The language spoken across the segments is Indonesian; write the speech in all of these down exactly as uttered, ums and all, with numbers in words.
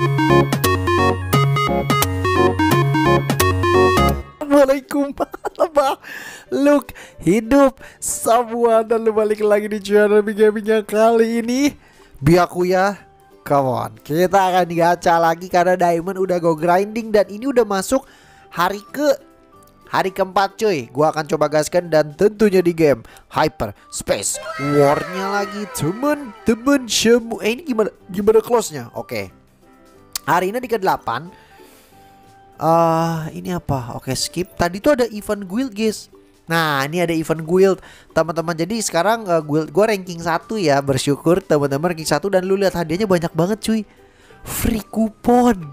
Assalamualaikum makhluk hidup semua, dan balik lagi di channel Gaming yang kali ini Byakuya. Come on, kita akan gacha lagi karena diamond udah go grinding dan ini udah masuk hari ke hari keempat cuy. Gua akan coba gaskan dan tentunya di game Hyper Space War-nya lagi temen-temen semua. Eh ini gimana gimana close-nya? Oke. Hari ini di ke delapan. Uh, ini apa? Oke, skip. Tadi tuh ada event guild, guys. Nah, ini ada event guild, teman-teman. Jadi sekarang uh, guild gue ranking satu ya. Bersyukur teman-teman ranking satu. Dan lu lihat hadiahnya banyak banget cuy. Free coupon.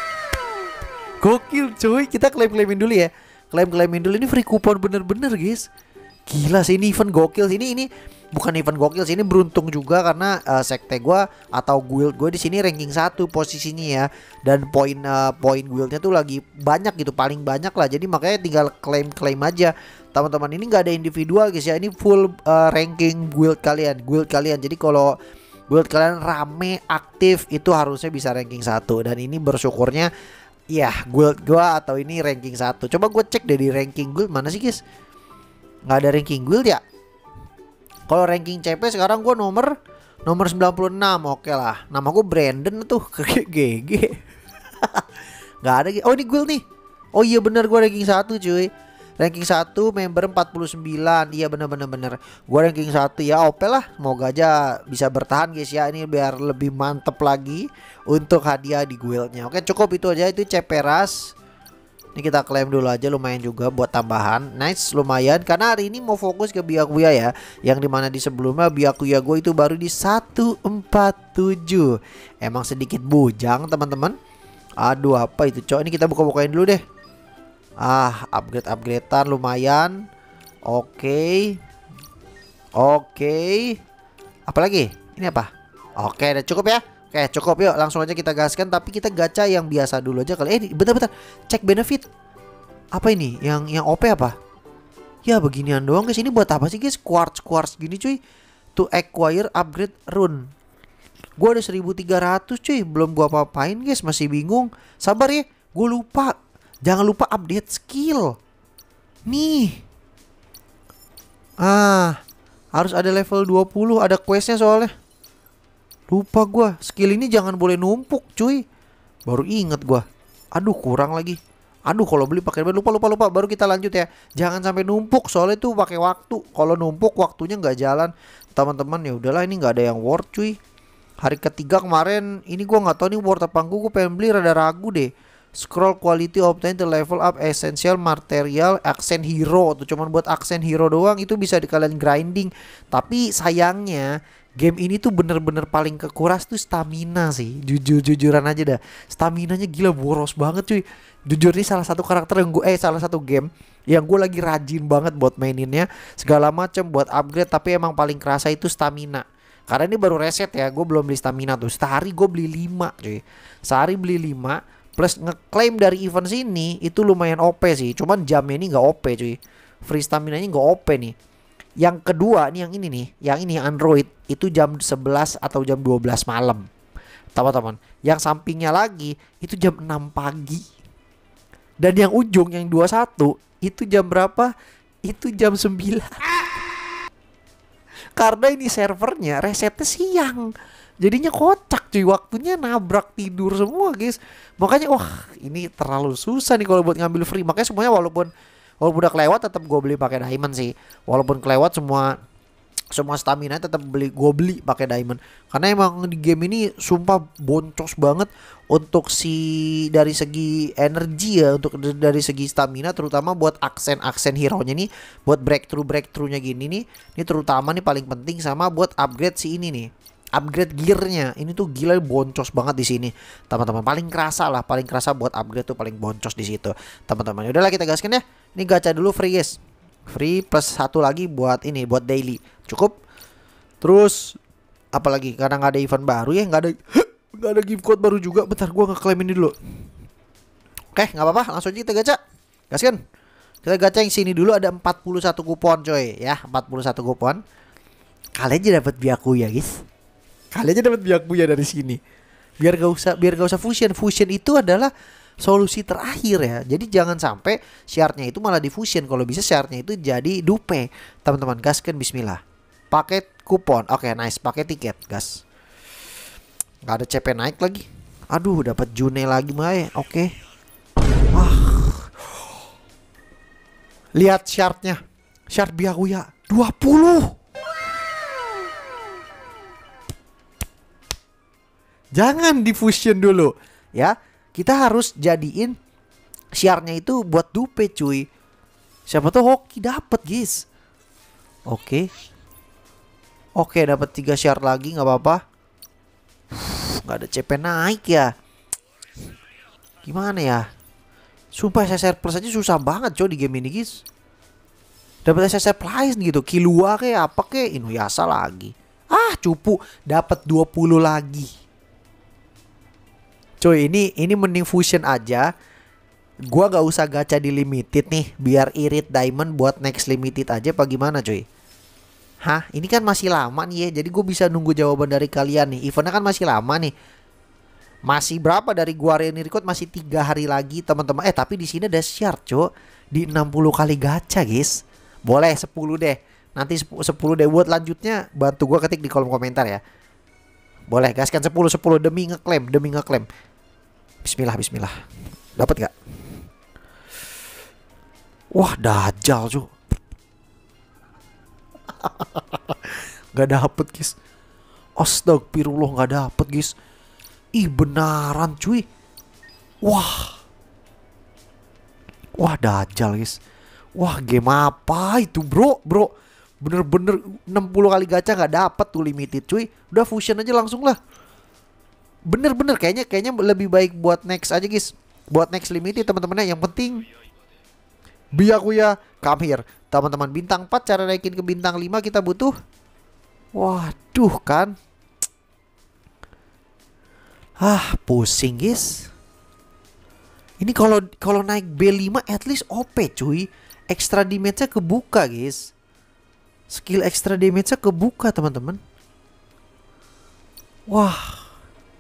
Gokil cuy. Kita klaim-klaimin dulu ya. Klaim-klaimin dulu. Ini free coupon bener-bener guys. Gila sih, ini event gokil. Ini ini bukan event gokil sih, ini beruntung juga karena uh, sekte gue atau guild gue di sini ranking satu posisinya ya. Dan poin uh, poin guildnya tuh lagi banyak gitu, paling banyak lah. Jadi makanya tinggal klaim-klaim aja teman-teman. Ini nggak ada individual guys ya, ini full uh, ranking guild kalian, guild kalian. Jadi kalau guild kalian rame aktif itu harusnya bisa ranking satu. Dan ini bersyukurnya ya guild gue atau ini ranking satu. Coba gue cek deh di ranking guild mana sih guys. Nggak ada ranking guild ya. Kalau ranking C P sekarang gue nomor nomor sembilan puluh enam. Oke lah. Nama gue Brandon tuh. G G. Nggak ada. Oh ini guild nih. Oh iya bener, gue ranking satu cuy. Ranking satu, member empat puluh sembilan. Iya bener-bener bener. Gue ranking satu ya. Oke lah. Semoga aja bisa bertahan guys ya. Ini biar lebih mantep lagi untuk hadiah di guildnya. Oke cukup itu aja. Itu C P ras. Ini kita klaim dulu aja, lumayan juga buat tambahan. Nice, lumayan. Karena hari ini mau fokus ke Byakuya ya. Yang dimana di sebelumnya Byakuya gue itu baru di seratus empat puluh tujuh. Emang sedikit bujang teman-teman. Aduh apa itu cok. Ini kita buka-bukain dulu deh. Ah upgrade-upgradean lumayan. Oke. Oke. Apalagi? Ini apa? Oke udah cukup ya. Oke cukup, yuk langsung aja kita gaskan. Tapi kita gacha yang biasa dulu aja kali. Eh bentar-bentar, cek benefit. Apa ini? Yang yang O P apa? Ya beginian doang guys. Ini buat apa sih guys? Quartz-quartz gini cuy. To acquire upgrade rune. Gue ada seribu tiga ratus cuy. Belum gua apa-apain guys. Masih bingung. Sabar ya, gue lupa. Jangan lupa update skill. Nih. Ah, harus ada level dua puluh. Ada questnya soalnya. Lupa gua, skill ini jangan boleh numpuk cuy. Baru inget gua. Aduh kurang lagi. Aduh kalau beli pakai lupa lupa lupa. Baru kita lanjut ya. Jangan sampai numpuk soalnya tuh pakai waktu. Kalau numpuk waktunya nggak jalan teman-teman. Ya udahlah, ini nggak ada yang worth cuy. Hari ketiga kemarin ini gua nggak tahu nih worth apa enggak. Gua pengen beli, rada ragu deh. Scroll quality obtain the level up essential material accent hero tuh cuman buat accent hero doang. Itu bisa di kalian grinding. Tapi sayangnya game ini tuh bener-bener paling kekuras tuh stamina sih. Jujur-jujuran aja dah. Staminanya gila boros banget cuy. Jujur ini salah satu karakter yang gue Eh salah satu game yang gue lagi rajin banget buat maininnya. Segala macam buat upgrade. Tapi emang paling kerasa itu stamina. Karena ini baru reset ya. Gue belum beli stamina tuh. Sehari gue beli lima cuy. Sehari beli lima. Plus ngeklaim dari event sini itu lumayan O P sih. Cuman jamnya ini gak O P cuy. Free stamina-nya gak O P nih. Yang kedua nih yang ini nih, yang ini Android itu jam sebelas atau jam dua belas malam. Teman-teman, yang sampingnya lagi itu jam enam pagi. Dan yang ujung yang dua puluh satu itu jam berapa? Itu jam sembilan. Karena ini servernya resetnya siang. Jadinya kocak cuy, waktunya nabrak tidur semua guys. Makanya wah, ini terlalu susah nih kalau buat ngambil free. Makanya semuanya walaupun Walaupun udah kelewat tetap gue beli pakai diamond sih. Walaupun kelewat semua semua stamina tetap beli gue beli pakai diamond. Karena emang di game ini sumpah boncos banget untuk si dari segi energi ya, untuk dari segi stamina terutama buat aksen-aksen hero-nya nih, buat breakthrough-breakthrough-nya gini nih. Ini terutama nih paling penting sama buat upgrade si ini nih. Upgrade gearnya ini tuh gila boncos banget di sini teman-teman. Paling kerasa lah, paling kerasa buat upgrade tuh paling boncos di situ teman-teman. Udahlah kita gaskan ya. Ini gacha dulu free guys. Free plus satu lagi buat ini, buat daily. Cukup. Terus apalagi karena nggak ada event baru ya, nggak ada nggak ada gift code baru juga. Bentar gua ngeklaim ini dulu. Oke nggak apa-apa, langsung aja kita gacha. Gaskan. Kita gacha yang sini dulu, ada empat puluh satu kupon coy ya, empat puluh satu kupon. Kalian aja dapat Byakuya guys. Kalian aja dapat Byakuya dari sini. Biar gak usah biar gak usah fusion. Fusion itu adalah solusi terakhir ya. Jadi jangan sampai shardnya itu malah di fusion. Kalau bisa shardnya itu jadi dupe. Teman-teman, gaskan bismillah. Pakai kupon. Oke, nice. Pakai tiket, gas. Gak ada C P naik lagi. Aduh, dapat June lagi, Mae. Oke. Wah. Lihat shardnya. Shard Byakuya dua puluh. Jangan di fusion dulu ya. Kita harus jadiin shardnya itu buat dupe cuy. Siapa tuh hoki dapat guys. Oke. Oke, dapat tiga shard lagi, nggak apa-apa. Nggak ada C P naik ya. Gimana ya? Sumpah S S R plus aja susah banget coy di game ini guys. Dapat S S R plus gitu. Killua kayak apa kayak Inuyasha lagi. Ah, cupu dapat dua puluh lagi. Coy, ini ini mending fusion aja. Gua gak usah gacha di limited nih, biar irit diamond buat next limited aja apa gimana coy? Hah, ini kan masih lama nih ya. Jadi gue bisa nunggu jawaban dari kalian nih. Eventnya kan masih lama nih. Masih berapa dari gua ini record? Masih tiga hari lagi teman-teman. Eh tapi di sini ada shard coy. Di enam puluh kali gacha guys. Boleh sepuluh deh. Nanti sepuluh deh. Buat lanjutnya bantu gua ketik di kolom komentar ya. Boleh gaskan sepuluh sepuluh demi ngeklaim, demi ngeklaim. Bismillah, bismillah. Dapat gak? Wah, dajal cu. Gak dapet guys. Astagfirullah, gak dapet guys. Ih, benaran cuy. Wah. Wah, dajal guys. Wah, game apa itu bro, bro. Bener-bener enam puluh kali gacha gak dapet tuh limited cuy. Udah fusion aja langsung lah. Bener-bener kayaknya kayaknya lebih baik buat next aja guys. Buat next limited teman-teman. Yang penting Byakuya come here. Teman-teman, bintang empat cara naikin ke bintang lima kita butuh. Waduh kan. Ah, pusing guys. Ini kalau kalau naik B lima at least O P cuy. Extra damage-nya kebuka guys. Skill extra damage-nya kebuka teman-teman. Wah.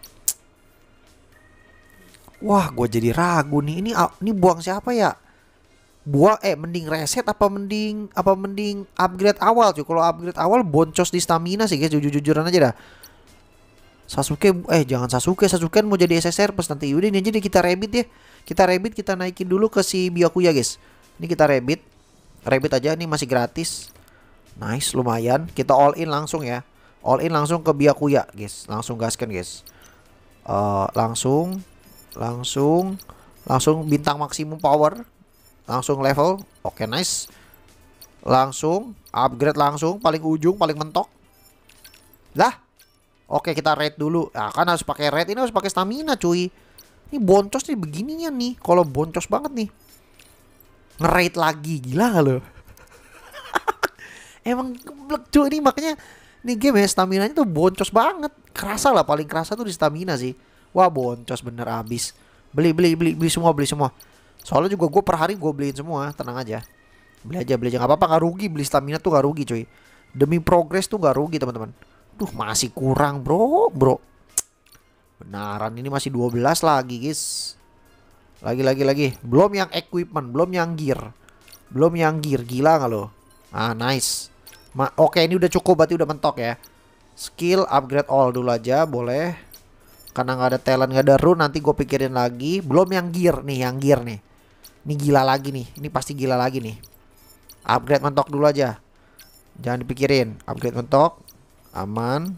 Wah, gue jadi ragu nih. Ini ini buang siapa ya? Buang eh mending reset apa mending apa mending upgrade awal cuy. Kalau upgrade awal boncos di stamina sih guys. Jujur-jujuran aja dah. Sasuke eh jangan Sasuke. Sasuke mau jadi S S R plus nanti. Udah ini aja deh kita rabbit ya. Kita rabbit, kita naikin dulu ke si Byakuya guys. Ini kita rabbit. Rabbit aja, ini masih gratis. Nice, lumayan. Kita all in langsung ya. All in langsung ke Byakuya guys. Langsung gaskan guys. uh, Langsung Langsung Langsung bintang maksimum power. Langsung level. Oke, okay, nice. Langsung upgrade langsung. Paling ujung, paling mentok. Lah. Oke, okay, kita raid dulu. Nah, kan harus pakai raid. Ini harus pakai stamina cuy. Ini boncos nih beginian nih. Kalau boncos banget nih. Nge-raid lagi. Gila gak lo? Emang geblek cuy. Ini makanya ini game ya staminanya tuh boncos banget. Kerasa lah, paling kerasa tuh di stamina sih. Wah, boncos bener abis. Beli beli beli beli semua, beli semua. Soalnya juga gue per hari gue beliin semua. Tenang aja. Beli aja, beli aja. Gak apa-apa, gak rugi. Beli stamina tuh gak rugi cuy. Demi progress tuh gak rugi teman-teman. Duh, masih kurang bro, bro. Benaran ini masih dua belas lagi guys. Lagi lagi lagi. Belum yang equipment, belum yang gear. Belum yang gear, gila gak lo? Ah, nice. Ma Oke, ini udah cukup, berarti udah mentok ya. Skill upgrade all dulu aja, boleh. Karena nggak ada talent, nggak ada rune, nanti gue pikirin lagi. Belum yang gear nih, yang gear nih. Ini gila lagi nih, ini pasti gila lagi nih. Upgrade mentok dulu aja. Jangan dipikirin. Upgrade mentok. Aman.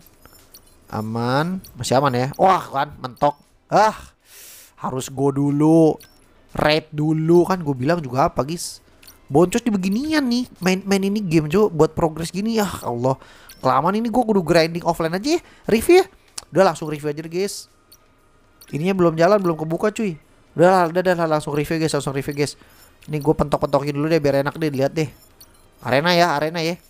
Aman. Masih aman ya. Wah kan, mentok. Ah, harus go dulu. Raid dulu. Kan gue bilang juga apa guys. Boncos di beginian nih. Main, main ini game coba buat progress gini ya Allah. Kelamaan ini gue kudu grinding offline aja ya. Review ya. Udah langsung review aja guys. Ininya belum jalan, belum kebuka cuy. Udah, udah, udah langsung review guys, langsung review guys. Ini gue pentok-pentokin dulu deh biar enak deh dilihat deh. Arena ya, arena ya.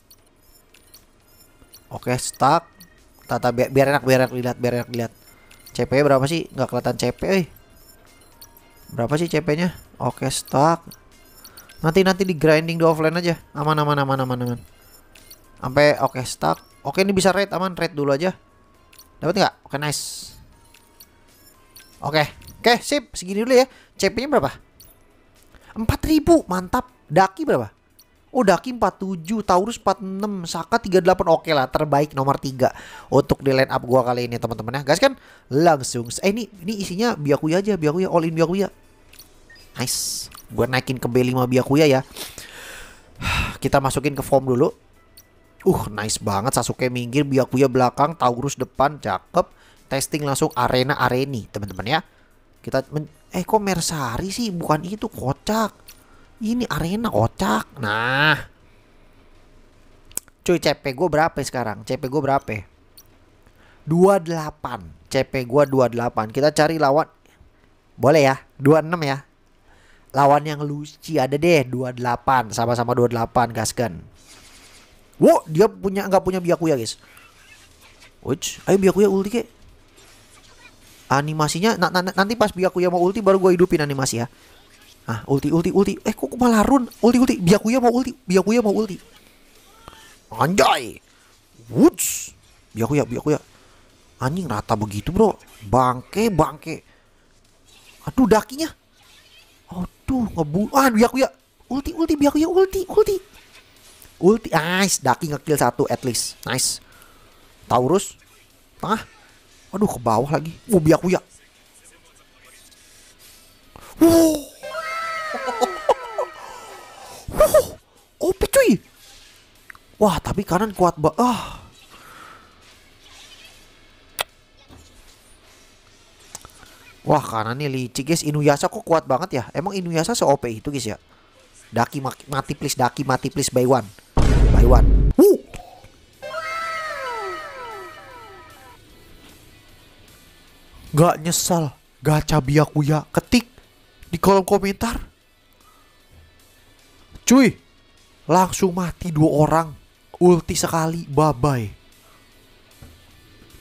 Oke, stuck. Tata biar, biar enak, biar enak dilihat, biar enak dilihat. C P berapa sih? Nggak kelihatan C P, eh. Berapa sih C P-nya? Oke, stuck. Nanti nanti di grinding di offline aja. Aman, aman, aman, aman, aman. Sampai oke, stuck. Oke, ini bisa raid, aman, raid dulu aja. Dapat nggak? Oke, nice. Oke. Oke, sip. Segini dulu ya. C P-nya berapa? empat ribu. Mantap. Daki berapa? Oh, Daki empat puluh tujuh, Taurus empat puluh enam, Saka tiga puluh delapan. Oke lah, terbaik nomor tiga untuk di line up gua kali ini teman-teman ya. Guys kan langsung eh ini ini isinya Byakuya aja, Byakuya all in Byakuya. Nice. Gua naikin ke B lima Byakuya ya. Kita masukin ke form dulu. Uh, nice banget. Sasuke minggir, Byakuya belakang, Taurus depan, cakep. Testing langsung arena areni teman-teman ya. Kita men eh kok Mersari sih? Bukan itu, kocak. Ini arena kocak. Nah, cuy, C P gue berapa sekarang? C P gue berapa? dua puluh delapan. C P gue dua puluh delapan. Kita cari lawan. Boleh ya? dua puluh enam ya. Lawan yang lucu ada deh. dua puluh delapan. Sama-sama dua puluh delapan. Gaskan. Wow, dia punya nggak punya Byakuya guys. Wih, ayo Byakuya ulti ke. Animasinya na na nanti pas Byakuya mau ulti baru gue hidupin animasi ya. Ah, ulti, ulti, ulti. Eh, kok malah run? Ulti, ulti. Byakuya mau ulti. Byakuya mau ulti. Anjay. Woods. Byakuya, Byakuya. Anjing rata begitu, bro. Bangke, bangke. Aduh, dakinya. Aduh, ngebu. Ah, Byakuya. Ulti, ulti, Byakuya, ulti, ulti. Ulti. Nice. Daki ngekill satu at least. Nice. Taurus. Tengah. Aduh, ke bawah lagi. Oh, Byakuya. Wuh. O P cuy. Wah, tapi kanan kuat banget. Ah. Wah, kanannya licik guys. Inuyasha kok kuat banget ya. Emang Inuyasha se-O P itu guys ya. Daki mati please, Daki mati please by one. By one. Wuh. Gak nyesal gacha Byakuya. Ketik di kolom komentar. Cuy, langsung mati dua orang. Ulti sekali, bye-bye.